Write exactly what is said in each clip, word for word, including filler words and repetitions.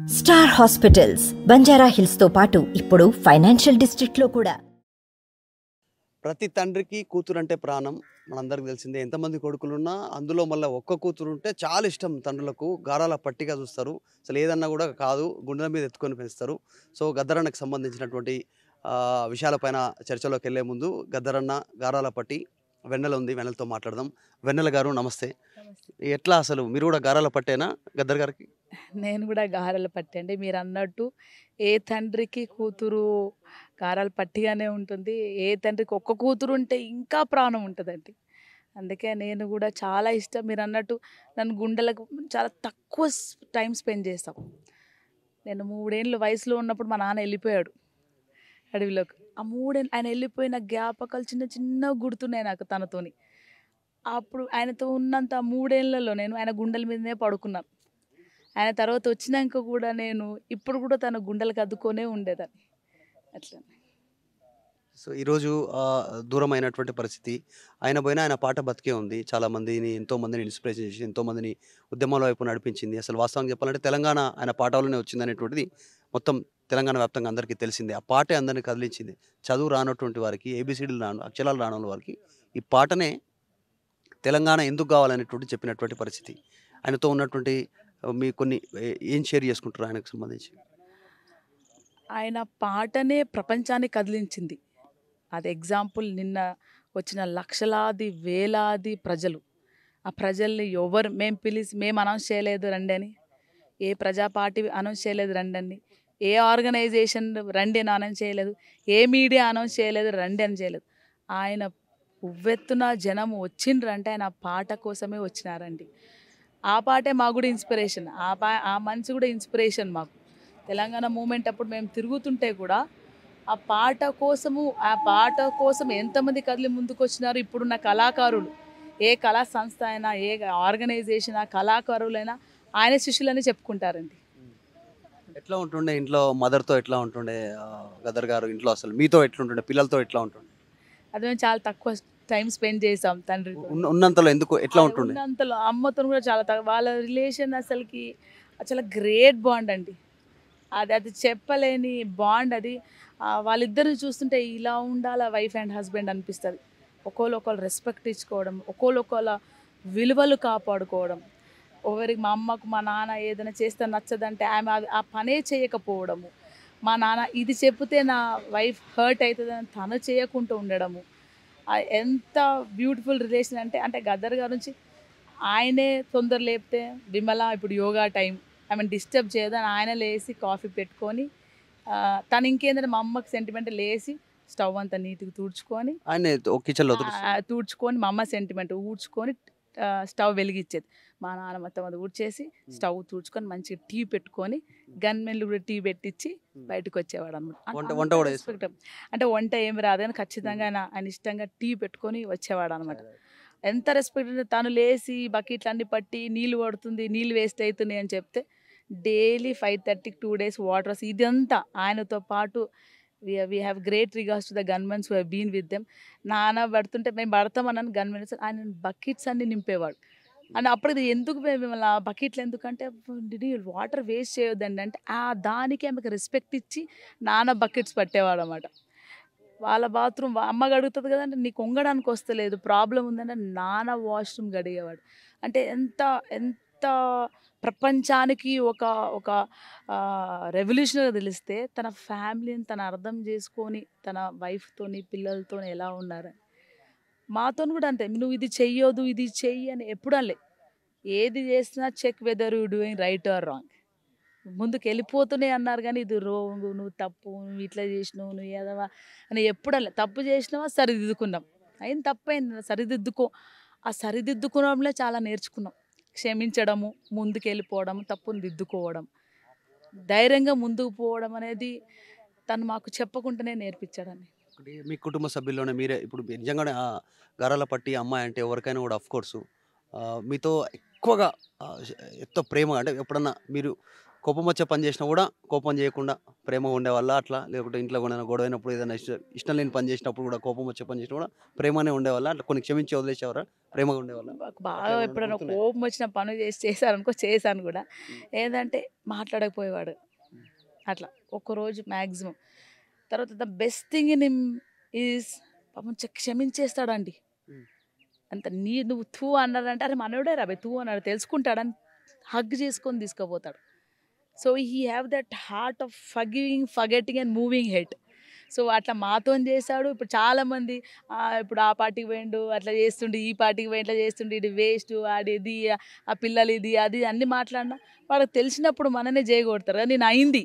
Star hospitals Banjara hills తో పాటు ఇప్పుడు ఫైనాన్షియల్ డిస్ట్రిక్ట్ లో కూడా. ప్రతి తండ్రికి కూతురు అంటే ప్రాణం, మనందరికీ తెలిసిందే. ఎంతమంది కొడుకులున్నా అందులో మళ్ళీ ఒక్క కూతురు ఉంటే చాలా ఇష్టం తండ్రులకు. గారాల పట్టిగా చూస్తారు. అసలు ఏదన్నా కూడా కాదు, గుండెల మీద ఎత్తుకొని పెంచుతారు. సో గద్దరన్నకు సంబంధించినటువంటి విషయాలపైన చర్చలోకి వెళ్ళే ముందు గద్దరన్న గారాల పట్టి వెన్నెల ఉంది, వెన్నెలతో మాట్లాడదాం. వెన్నెల గారు నమస్తే. ఎట్లా అసలు మీరు కూడా గారాల పట్టేనా గద్దర్ గారికి? నేను కూడా గారాల పట్టి అండి. మీరు అన్నట్టు ఏ తండ్రికి కూతురు గారాల పట్టిగానే ఉంటుంది. ఏ తండ్రికి ఒక్క కూతురు ఉంటే ఇంకా ప్రాణం ఉంటుందండి. అందుకే నేను కూడా చాలా ఇష్టం. మీరు అన్నట్టు నన్ను గుండెలకు చాలా తక్కువ టైం స్పెండ్ చేస్తాం. నేను మూడేళ్ళు వయసులో ఉన్నప్పుడు మా నాన్న వెళ్ళిపోయాడు అడవిలోకి. ఆ మూడేళ్ళు ఆయన వెళ్ళిపోయిన జ్ఞాపకాలు చిన్న చిన్నగా గుర్తున్నాయి నాకు తనతోని. అప్పుడు ఆయనతో ఉన్నంత మూడేళ్లలో నేను ఆయన గుండెల మీదనే పడుకున్నాను. ఆయన తర్వాత వచ్చినాక కూడా నేను ఇప్పుడు కూడా తన గుండెలకు అద్దుకొనే ఉండేదాన్ని అట్లా. సో ఈరోజు దూరమైనటువంటి పరిస్థితి. ఆయన పోయినా ఆయన పాట బతికే ఉంది. చాలామందిని, ఎంతోమందిని ఇన్స్పిరేషన్ చేసి ఎంతోమందిని ఉద్యమాల వైపు నడిపించింది. అసలు వాస్తవంగా చెప్పాలంటే తెలంగాణ ఆయన పాట వల్లనే వచ్చిందనేటువంటిది మొత్తం తెలంగాణ వ్యాప్తంగా అందరికీ తెలిసిందే. ఆ పాటే అందరినీ కదిలించింది. చదువు రానటువంటి వారికి, ఏబిసిడీలు రాను అక్షరాలు రాని వారికి ఈ పాటనే తెలంగాణ ఎందుకు కావాలనేటువంటి చెప్పినటువంటి పరిస్థితి. ఆయనతో ఉన్నటువంటి మీ కొన్ని ఏం షేర్ చేసుకుంటారు ఆయనకు సంబంధించి? ఆయన పాటనే ప్రపంచాన్ని కదిలించింది. అది ఎగ్జాంపుల్ నిన్న వచ్చిన లక్షలాది వేలాది ప్రజలు. ఆ ప్రజల్ని ఎవరు మేము పిలిచి మేము అనౌన్స్ చేయలేదు రండి అని, ఏ ప్రజా పార్టీ అనౌన్స్ చేయలేదు రండి అని, ఏ ఆర్గనైజేషన్ రండి అని అనౌన్స్ చేయలేదు, ఏ మీడియా అనౌన్స్ చేయలేదు రండి అని చేయలేదు. ఆయన ఉవ్వెత్తున జనం వచ్చిండ్రంటే ఆయన పాట కోసమే వచ్చినారండి. ఆ పాటే మాకు కూడా ఇన్స్పిరేషన్. ఆ పా ఆ మనిషి కూడా ఇన్స్పిరేషన్ మాకు. తెలంగాణ మూమెంట్ అప్పుడు మేము తిరుగుతుంటే కూడా ఆ పాట కోసము ఆ పాట కోసం ఎంతమంది కదిలి ముందుకు వచ్చినారు. ఇప్పుడున్న కళాకారులు, ఏ కళా సంస్థ అయినా, ఏ ఆర్గనైజేషన్ ఆ కళాకారులైనా ఆయన శిష్యులని చెప్పుకుంటారండి. ఎట్లా ఉంటుండే ఇంట్లో మదర్తో? ఎట్లా ఉంటుండే గదర్ గారు ఇంట్లో? అసలు మీతో ఎట్లుంటుండే, పిల్లలతో ఎట్లా ఉంటుండే? అది మేము చాలా తక్కువ టైం స్పెండ్ చేసాం తండ్రి ఉన్నంతలో. ఎందుకు ఎట్లా ఉంటుండే? ఉన్నంతలో అమ్మతో కూడా చాలా తక్కువ. వాళ్ళ రిలేషన్ అసలుకి చాలా గ్రేట్ బాండ్ అండి. అది అది చెప్పలేని బాండ్ అది. వాళ్ళిద్దరిని చూస్తుంటే ఇలా ఉండాలా వైఫ్ అండ్ హస్బెండ్ అనిపిస్తుంది. ఒకళ్ళు ఒకళ్ళు రెస్పెక్ట్ ఇచ్చుకోవడం, ఒకళ్ళు ఒకళ్ళ విలువలు కాపాడుకోవడం. ఒకరికి మా అమ్మకు మా నాన్న ఏదైనా చేస్తే నచ్చదంటే ఆమె ఆ పనే చేయకపోవడము. మా నాన్న ఇది చెప్తే నా వైఫ్ హర్ట్ అవుతుందని తను చేయకుండా ఉండడము. ఎంత బ్యూటిఫుల్ రిలేషన్ అంటే అంటే గద్దర్ గారి నుంచి ఆయనే తొందర లేపితే విమల ఇప్పుడు యోగా టైం ఆమెను డిస్టర్బ్ చేయదని ఆయన లేచి కాఫీ పెట్టుకొని, తను ఇంకేంటంటే మా అమ్మకి సెంటిమెంట్ లేచి స్టవ్ అంతా నీట్గా తుడుచుకొని కిచెన్లో తుడుచుకొని మా అమ్మ సెంటిమెంట్ ఊడ్చుకొని స్టవ్ వెలిగించేది. మా నాన్న మొత్తం అది ఊడ్చేసి స్టవ్ తుడుచుకొని మంచిగా టీ పెట్టుకొని గన్మెన్లు కూడా టీ పెట్టించి బయటకు వచ్చేవాడు అనమాట. అంటే వంట ఏమి రాదు కానీ ఖచ్చితంగా ఆయన ఆయన ఇష్టంగా టీ పెట్టుకొని వచ్చేవాడు అనమాట. ఎంత రెస్పెక్ట్ అంటే తను లేచి బకెట్లు అన్ని పట్టి నీళ్ళు పడుతుంది, నీళ్ళు వేస్ట్ అవుతున్నాయి అని చెప్తే డైలీ ఫైవ్ థర్టీకి టూ డేస్ వాటర్ ఇదంతా ఆయనతో పాటు. We we have great regards to the gunmens who have been with them. నాన్న పడుతుంటే మేము పడతామన్నాను గన్మెన్స్ ఆయన బకెట్స్ అన్ని నింపేవాడు. అని అప్పుడు ఎందుకు మిమ్మల్ని ఆ బకెట్లు ఎందుకంటే వాటర్ వేస్ట్ చేయొద్దండి అంటే ఆ దానికి ఆమెకు రెస్పెక్ట్ ఇచ్చి నాన్న బకెట్స్ పట్టేవాడు అనమాట. వాళ్ళ బాత్రూమ్ అమ్మ గడుగుతుంది కదంటే నీకు వంగడానికి వస్తలేదు ప్రాబ్లం ఉందంటే నాన్న వాష్రూమ్ గడిగేవాడు. అంటే ఎంత ఎంత ప్రపంచానికి ఒక ఒక రెవల్యూషనరీగా తెలిస్తే తన ఫ్యామిలీని తను అర్థం చేసుకొని తన వైఫ్తోని పిల్లలతో ఎలా ఉన్నారని. మాతో కూడా అంతే, నువ్వు ఇది చెయ్యొద్దు ఇది చెయ్యి అని ఎప్పుడు అనలే. ఏది చేసినా check whether you doing right or wrong. ముందుకు వెళ్ళిపోతూనే అన్నారు కానీ ఇది రోంగు, నువ్వు తప్పు, నువ్వు ఇట్లా చేసినావు, నువ్వు ఏదవా అని ఎప్పుడు అనలే. తప్పు చేసినావా సరిదిద్దుకున్నాం, అయింది తప్పైంది సరిదిద్దుకో. ఆ సరిదిద్దుకోవడంలో చాలా నేర్చుకున్నాం. క్షమించడము, ముందుకు వెళ్ళిపోవడం, తప్పును దిద్దుకోవడం, ధైర్యంగా ముందుకు పోవడం అనేది తను మాకు చెప్పకుండానే నేర్పించాడని. మీ కుటుంబ సభ్యుల్లోనే మీరే ఇప్పుడు నిజంగానే గారాల పట్టి అమ్మాయి అంటే ఎవరికైనా కూడా ఆఫ్ కోర్సు మీతో ఎక్కువగా ఎంతో ప్రేమ, అంటే ఎప్పుడన్నా మీరు కోపం వచ్చే పని చేసినా కూడా కోపం చేయకుండా ప్రేమగా ఉండేవాళ్ళ అట్లా? లేకపోతే ఇంట్లో కూడా గొడవ అయినప్పుడు ఏదైనా ఇష్ట ఇష్టం లేని పని చేసినప్పుడు కూడా కోపం వచ్చే పని చేసినా కూడా ప్రేమగానే ఉండేవాళ్ళా? అట్లా కొన్ని క్షమించి వదిలేసేవారా? ప్రేమగా ఉండేవాళ్ళా? నాకు అట్లా బాగా ఏమన్నా ఎప్పుడైనా గుర్తున్నాయా? కోపం వచ్చిన పనులు చేసి చేశాననుకో చేశాను కూడా. హ్మ్. ఏందంటే మాట్లాడకపోయేవాడు. హ్మ్. అట్లా ఒక్కరోజు మ్యాక్సిమం. తర్వాత the best thing in him is పాపం చె క్షమించేస్తాడండి. హ్మ్. అంత నీ నువ్వు థూ అన్నాడంటే అరే మనోడే రాబోయ్ థూ అన్నాడు తెలుసుకుంటాడని హగ్ చేసుకొని తీసుకుపోతాడు. So he have that heart of forgiving, forgetting and moving head. So అట్లా మాతోని చేశాడు. ఇప్పుడు చాలామంది ఆహ్, ఇప్పుడు ఆ పార్టీకి పోయిండు, అట్లా చేస్తుండు, ఈ పార్టీకి పోయి ఇట్లా చేస్తుండు, ఇది వేస్ట్, ఆడిది, ఆ పిల్లలు ఇది, అది అన్నీ మాట్లాడినా వాళ్ళకి తెలిసినప్పుడు మననే జేయగొడతారు. కానీ నేను అయింది.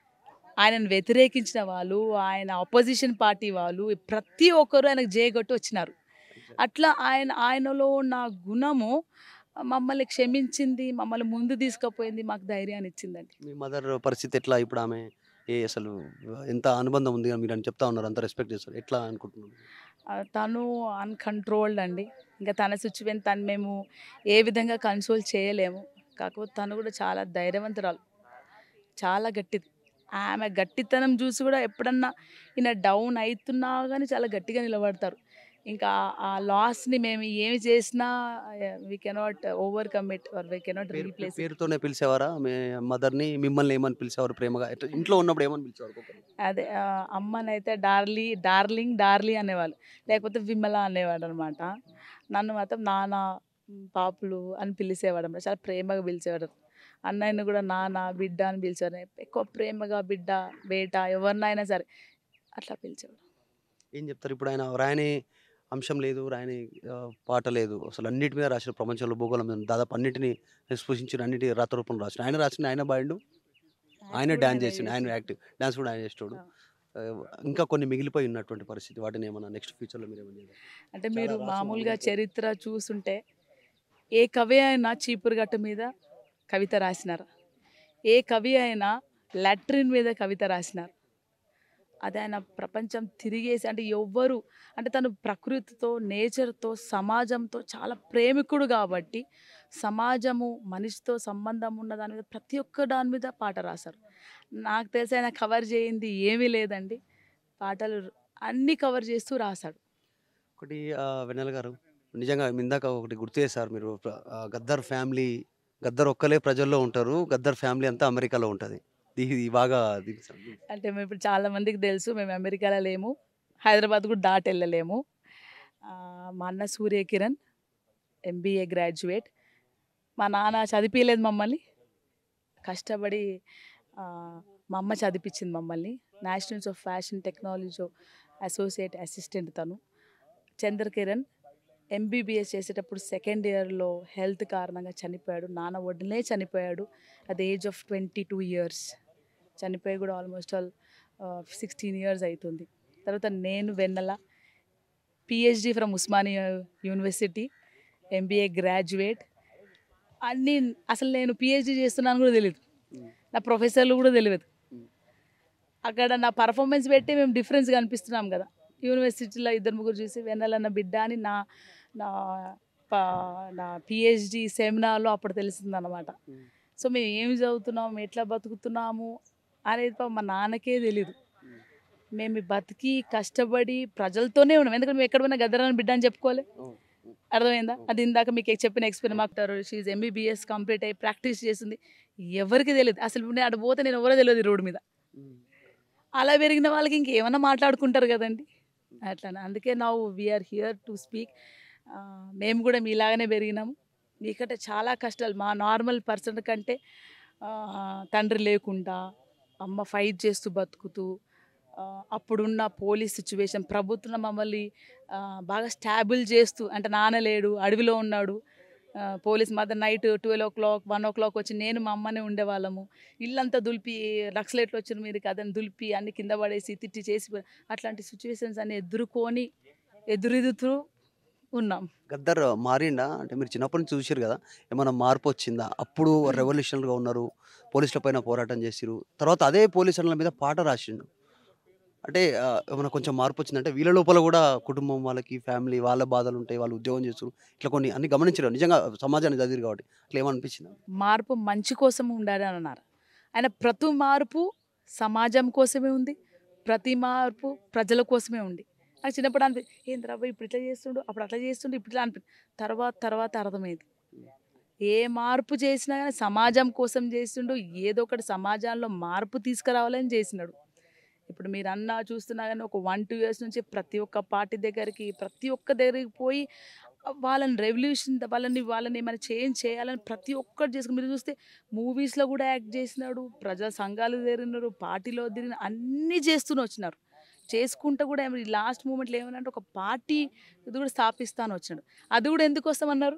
ఆయనను వ్యతిరేకించిన వాళ్ళు, ఆయన అపోజిషన్ పార్టీ వాళ్ళు ప్రతి ఒక్కరు ఆయనకు జేయగొట్టి వచ్చినారు. అట్లా ఆయన ఆయనలో ఉన్న గుణము మమ్మల్ని క్షమించింది, మమ్మల్ని ముందు తీసుకుపోయింది, మాకు ధైర్యాన్ని ఇచ్చిందండి. మీ మదర్ పరిస్థితి ఎట్లా? ఇప్పుడు ఆమె ఏ అసలు ఎంత అనుబంధం ఉంది అని మీరని చెప్తా ఉన్నారు. అంత రెస్పెక్ట్ చేస్తారు. ఎట్లా అనుకుంటున్నారు? ఆహ్, తను అన్‌కంట్రోల్డ్ అండి. ఇంకా తన సిట్యుయేషన్ తను మేము ఏ విధంగా కన్సోల్ చేయలేము. కాకపోతే తను కూడా చాలా ధైర్యవంతురాలు. చాలా గట్టిది. ఆమె గట్టితనం చూసి కూడా ఎప్పుడన్నా ఈయన డౌన్ అయితున్నా గానీ చాలా గట్టిగా నిలబడతారు. ఇంకా ఆ లాస్‌ని మేము ఏమి చేసినా we cannot overcome it or we cannot పేరు పే రీప్లేస్ ఇట్. పేరుతోనే పిలిసేవారా మీ మదర్‌ని? మిమ్మల్ని ఏమని పిలిసేవారు ప్రేమగా? ఎట్లా ఇంట్లో ఉన్నప్పుడు ఏమని పిలిచేవారు ఒక్కొక్కరిని? అదే ఆహ్, అమ్మనైతే డార్లీ, డార్లింగ్, డార్లీ అనేవాళ్ళు. లేకపోతే విమల అనేవాడనమాట. నన్ను మాత్రం నాన్న, హ్మ్, పాపులు అని పిలిసేవాడన్నమాట. చాలా ప్రేమగా పిలిచేవాడు. అన్నయ్యని కూడా నాన్న, బిడ్డ అని పిలిచేవారు. ఎక్కువ ప్రేమగా బిడ్డ, బేట ఎవరినైనా సరే అట్లా పిలిచేవాడు. ఏం చెప్తారు? ఇప్పుడు ఆయన రాయని అంశం లేదు. రాయని ఆహ్, పాట లేదు. అసలు అన్నిటి మీద రాసిన ప్రపంచంలో భూగోళం మీద దాదాపు అన్నిటిని స్పృశించిన అన్నిటి రాత రూపంలో రాసిండు. ఆయన రాసిండు, ఆయన పాడిండు, యాక్ట్ ఆయనే కూడా డాన్స్ ఆయనే చేసిండు, ఆయన చేసిండు. యాక్టివ్ డాన్స్ కూడా ఆయన చేసేటోడు. ఆ! ఆహ్, ఇంకా కొన్ని మిగిలిపోయి ఉన్నటువంటి పరిస్థితి. వాటిని ఏమన్నా నెక్స్ట్ ఫ్యూచర్‌లో మీరేమన్నా చేయాలి? అంటే చాలా మీరు రాసి మామూలుగా మిగిలిపోయాయి. చరిత్ర చూసుంటే ఏ కవి అయినా చీపురు గట్టు మీద కవిత రాసినారు. ఏ కవి అయినా లాట్రిన్ మీద కవిత రాసినారు. అది ఆయన ప్రపంచం తిరిగేసి అంటే ఎవ్వరు అంటే తను ప్రకృతితో, నేచర్‌తో, సమాజంతో చాలా ప్రేమికుడు కాబట్టి సమాజము, మనిషితో సంబంధం ఉన్న దాని మీద ప్రతి ఒక్క దాని మీద పాట రాశారు. నాకు తెలిసి ఆయన కవర్ చేయింది ఏమీ లేదండి. పాటలు అన్నీ కవర్ చేస్తూ రాశాడు. ఒకటి ఆహ్, వెన్నెల గారు నిజంగా ఇందాక ఒకటి గుర్తు చేశారు మీరు. ప్ర ఆహ్, 'గద్దర్' ఫ్యామిలీ 'గద్దర్' ఒక్కలే ప్రజల్లో ఉంటారు. 'గద్దర్' ఫ్యామిలీ అంతా అమెరికాలో ఉంటది. ఇది బాగా దీనికి సం అంటే మేము ఇప్పుడు చాలా మందికి తెలుసు మేము అమెరికాలో లేము. హైదరాబాద్ కూడా దాటి వెళ్ళలేము. ఆహ్, మా అన్న సూర్యకిరణ్ ఎంబీఏ గ్రాడ్యుయేట్. మా నాన్న చదివిపియలేదు మమ్మల్ని. కష్టపడి ఆహ్, మా అమ్మ చదివిపించింది మమ్మల్ని. National Institute of Fashion Technology associate assistant తను. చంద్రకిరణ్ ఎంబీబీఎస్ చేసేటప్పుడు సెకండ్ ఇయర్‌లో హెల్త్ కారణంగా చనిపోయాడు. నాన్న ఒడనే చనిపోయాడు. At the age of twenty two years. చనిపోయి కూడా almost all ah, sixteen years అయితుంది. తర్వాత నేను Vennela PhD from Osmania University, MBA graduate. అన్నీ అసలు నేను పీహెచ్‌డీ చేస్తున్నాను కూడా తెలీదు. హ్మ్. నా ప్రొఫెసర్‌లు కూడా తెలవదు. హ్మ్. అక్కడ నా పర్ఫార్మెన్స్ పెట్టి మేము డిఫరెన్స్ కనిపిస్తున్నాం కదా! యూనివర్సిటీలో ఇద్దరు ముగ్గురు చూసి వెన్నెలన్న బిడ్డ అని నా నా ప నా పీహెచ్‌డీ సెమినార్‌లో అప్పుడు తెలిసిందనమాట. హ్మ్. సో మేము ఏమి చదువుతున్నాము, ఎట్లా బతుకుతున్నాము అనేది పాపం మా నాన్నకే తెలీదు. హ్మ్. మేము ఈ బతికి కష్టపడి ప్రజలతోనే ఉన్నాం. ఎందుకంటే మేము ఎక్కడ పోయినా గద్దరన్న బిడ్డ అని చెప్పుకోలే. అవును. హ్మ్. అర్థమైందా? అవును. అది ఇందాక మీకు చెప్పిన ఎక్స్‌పీరియన్స్ మాకు షీ ఈజ్ ఎంబీబీఎస్ కంప్లీట్ అయ్యి ప్రాక్టీస్ చేసింది. ఎవరికీ తెలీదు. అసలు నేను అటు పోతే నేను ఎవరో తెలవదు ఈ రోడ్డు మీద. హ్మ్. అలా పెరిగిన వాళ్ళకి ఇంకేమన్నా మాట్లాడుకుంటారు కదండీ! అట్లనే. అందుకే now we are here to speak. Ah, మేము కూడా మీలాగానే పెరిగినాము. మీకంటే చాలా కష్టాలు మా నార్మల్ పర్సన్ కంటే ఆహ్, తండ్రి లేకుండా, అమ్మ ఫైట్ చేస్తూ బతుకుతూ, ఆహ్, అప్పుడున్న పోలీస్ సిట్యుయేషన్ ప్రభుత్వం మమ్మల్ని ఆహ్, బాగా స్టాబుల్ చేస్తూ అంటే నాన్న లేడు, అడవిలో ఉన్నాడు. ఆహ్, పోలీస్ మధ్య night twelve o'clock, one o'clock వచ్చి నేను మా అమ్మనే ఉండేవాళ్ళము. ఇల్లంతా దులిపి నక్సలైట్లు వచ్చిన మీదకి అదని దులిపి అన్ని కింద పడేసి తిట్టి చేసి అట్లాంటి సిచ్యువేషన్స్ అన్ని ఎదుర్కొని ఎదురెదుతూ ఉన్నాం. 'గద్దర్' మారిండా? అంటే మీరు చిన్నప్పటి నుంచి చూసిర్రు గదా! ఏమన్నా మార్పొచ్చిందా? అప్పుడు రెవల్యూషనల్‌గా ఉన్నారు. పోలీసుల పైన పోరాటం చేసిర్రు. తర్వాత అదే పోలీసుల మీద పాట రాసిండు. అంటే ఆహ్, ఏమన్నా కొంచెం మార్పొచ్చిందా? అంటే వీళ్ళ లోపల గూడా కుటుంబం వాళ్ళకి, ఫ్యామిలీ వాళ్ళ బాధలుంటాయి. వాళ్ళు ఉద్యోగం చేస్తుర్రు. ఇట్లా కొన్ని అన్ని గమనించిర్రు. నిజంగా సమాజాన్ని చదివిర్రు కాబట్టి. అట్లా ఏమన్నా అనిపించిందా? మార్పు మంచి కోసం ఉండాలి అని అన్నారు. ఆయన ప్రతి మార్పు సమాజం కోసమే ఉంది, ప్రతి మార్పు ప్రజల కోసమే ఉంది. నాకు చిన్నప్పుడు అనిపి ఏంద్రా బాబు ఇప్పుడు ఇట్లా చేస్తుండు, అప్పుడు అట్లా చేస్తుండు, ఇప్పుడు ఇట్లా అనిపి తర్వాత తర్వాత అర్థమైంది. ఏ మార్పు చేసినా కానీ సమాజం కోసం చేస్తుండు, ఏదో ఒకటి సమాజంలో మార్పు తీసుకురావాలని చేసినాడు. ఇప్పుడు మీరు అన్న చూస్తున్నా కానీ ఒక వన్ టూ ఇయర్స్ నుంచి ప్రతి ఒక్క పార్టీ దగ్గరికి ప్రతి ఒక్క దగ్గరికి పోయి వాళ్ళని రెవల్యూషన్ వాళ్ళని వాళ్ళని ఏమైనా చేంజ్ చేయాలని ప్రతి ఒక్కటి చేసుకుని మీరు చూస్తే మూవీస్లో కూడా యాక్ట్ చేసినాడు, ప్రజా సంఘాలు తిరిగినారు, పార్టీలో తిరిగిన అన్నీ చేస్తూనే వచ్చినారు. చేసుకుంటూ కూడా లాస్ట్ మూమెంట్లో ఏమనంటే ఒక పార్టీ ఇది కూడా స్థాపిస్తాను వచ్చినాడు. అది కూడా ఎందుకు వస్తామన్నారు?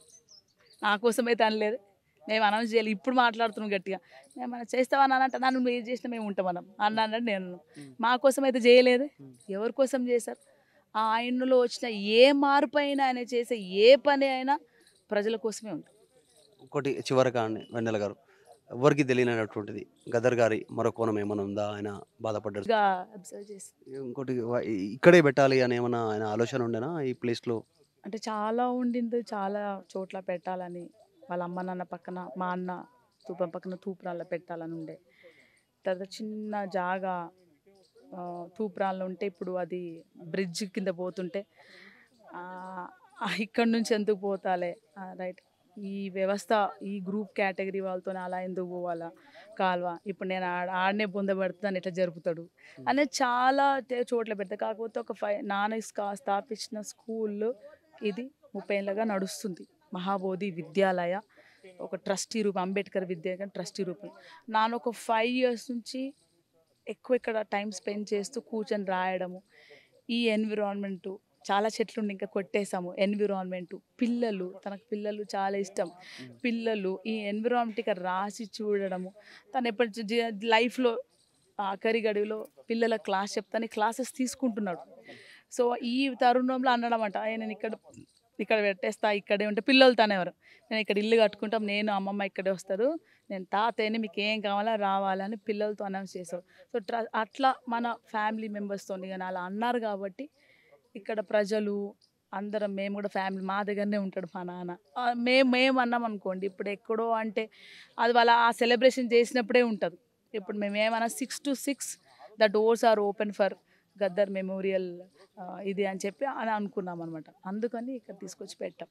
నా కోసం అయితే అనలేదు, మేము అనౌన్స్ చేయాలి, ఇప్పుడు మాట్లాడుతున్నాం గట్టిగా, మేము మనం చేస్తామని అంటే నన్ను మీరు చేసినా మేము ఉంటాం మనం అన్న అన్నట్టు నేను మా కోసం అయితే చేయలేదు. ఎవరి కోసం చేశారు? ఆ ఆయనలో వచ్చిన ఏ మార్పు అయినా ఆయన చేసే ఏ పని అయినా ప్రజల కోసమే ఉంది. ఇంకోటి చివరగా అండి వెన్నెల గారు, ఎవరికి తెలియనటువంటిది గదర్ గారి మరో కోణం ఏమైనా ఉందా? ఆయన బాధపడ్డారు, ఇంకా అబ్జర్వ్ చేసి ఇంకోటి వ- ఇక్కడే పెట్టాలి అని ఏమైనా ఆయన ఆలోచన ఉండేనా ఈ ప్లేస్లో? అంటే చాలా ఉండింది, చాలా చోట్ల పెట్టాలని, వాళ్ళ అమ్మ నాన్న పక్కన మా అన్న తూపం పక్కన తూపురాల్లో పెట్టాలని ఉండే. తర్వాత చిన్న జాగా ఆ, తూపురాల్లో ఉంటే ఇప్పుడు అది బ్రిడ్జ్ కింద పోతుంటే ఆ, ఆ, ఇక్కడ నుంచి ఎందుకు పోతాలే, రైట్, ఈ వ్యవస్థ ఈ గ్రూప్ కేటగిరీ వాళ్ళతో అలా ఎందుకు పోవాలా కాల్వ, ఇప్పుడు నేను ఆడ ఆడనే పొందబడుతుందని ఎట్లా జరుపుతాడు అనేది చాలా తే- చోట్ల పెడతా. కాకపోతే ఒక ఫైవ్ నాన్న స్థా స్థాపించిన స్కూల్ ఇది ముప్పై ఏళ్ళగా నడుస్తుంది, మహాబోధి విద్యాలయ, ఒక ట్రస్టీ రూపం, అంబేద్కర్ విద్యా ట్రస్టీ రూపం. నాన్న ఒక ఫైవ్ ఇయర్స్ నుంచి ఎక్కువ ఇక్కడ టైం స్పెండ్ చేస్తూ కూర్చొని రాయడము, ఈ ఎన్విరాన్మెంటు చాలా చెట్లు ఉండి ఇంకా కొట్టేసాము, ఎన్విరాన్మెంటు పిల్లలు, తనకు పిల్లలు చాలా ఇష్టం, పిల్లలు ఈ ఎన్విరాన్మెంట్ ఇక్కడ రాసి చూడడము, తను ఎప్పటి లైఫ్లో ఆఖరి గడిలో పిల్లల క్లాస్ చెప్తాను క్లాసెస్ తీసుకుంటున్నాడు. సో ఈ తరుణంలో అనడం అంట, "అయ్య, నేను ఇక్కడ ఇక్కడ పెట్టేస్తా, ఇక్కడే ఉంటే పిల్లలు తానేవారు, నేను ఇక్కడ ఇల్లు కట్టుకుంటాం, నేను అమ్మమ్మ ఇక్కడే వస్తారు, నేను తాతయ్యని, మీకు ఏం కావాలా రావాలని పిల్లలతో అనౌన్స్ చేశారు." సో ట్ర అట్లా మన ఫ్యామిలీ మెంబర్స్తో కానీ అలా అన్నారు కాబట్టి ఇక్కడ ప్రజలు అందరం, మేము కూడా ఫ్యామిలీ మా దగ్గరనే ఉంటాడు మా నాన్న, ఆ, మేము మేము అన్నాం అనుకోండి ఇప్పుడు ఎక్కడో అంటే అది వాళ్ళ ఆ సెలబ్రేషన్ చేసినప్పుడే ఉంటుంది. ఇప్పుడు మేము ఏమన్నా six to six the doors are open for Gaddar memorial ఇది అని చెప్పి అని అనుకున్నాం అనమాట. అందుకని ఇక్కడ తీసుకొచ్చి పెట్టాం.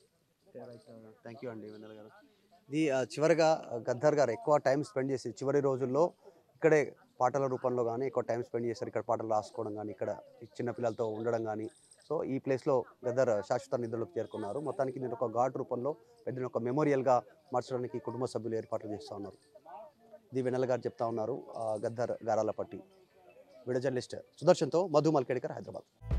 థ్యాంక్ యూ అండి వెన్నెల గారు. ఇది ఆ, చివరిగా ఆ, గద్దర్ గారు ఎక్కువ టైం స్పెండ్ చేసి చివరి రోజుల్లో ఇక్కడే పాటల రూపంలో కానీ ఎక్కువ టైం స్పెండ్ చేశారు, ఇక్కడ పాటలు రాసుకోవడం కానీ, ఇక్కడ ఈ చిన్న పిల్లలతో ఉండడం కానీ. సో ఈ ప్లేస్లో గద్దర్ శాశ్వత నిధులకు చేరుకున్నారు. మొత్తానికి నేను ఒక ఘాట్ రూపంలో పెద్ద ఒక మెమోరియల్గా మార్చడానికి కుటుంబ సభ్యులు ఏర్పాట్లు చేస్తూ ఉన్నారు. ఇది వెన్నెల గారు చెప్తా ఉన్నారు. ఆ, గద్దర్ గారాలపట్టి వీడియో జర్నలిస్ట్ సుదర్శన్తో మధు మల్కేడ్కర్, హైదరాబాద్.